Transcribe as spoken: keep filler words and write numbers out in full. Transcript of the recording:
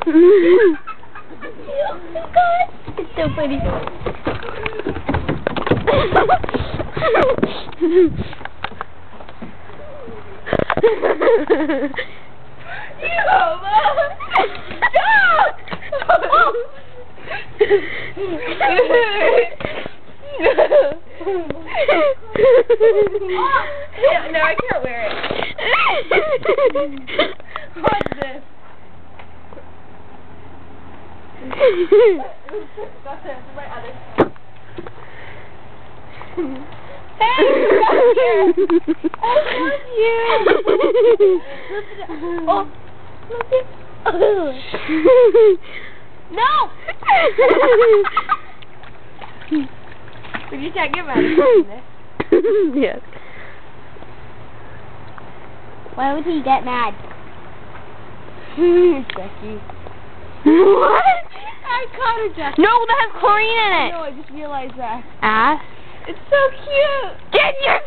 Oh my god! It's so funny. Yeah, no, I can't wear it. What's this? That's it. My other. Hey, come here. I love you. Oh, look at. No. Would you check your mouth? Yes. Why would he get mad? Jackie. What? I caught her, Jackie. No, that has chlorine in it. No, I just realized that. Ass. It's so cute. Get your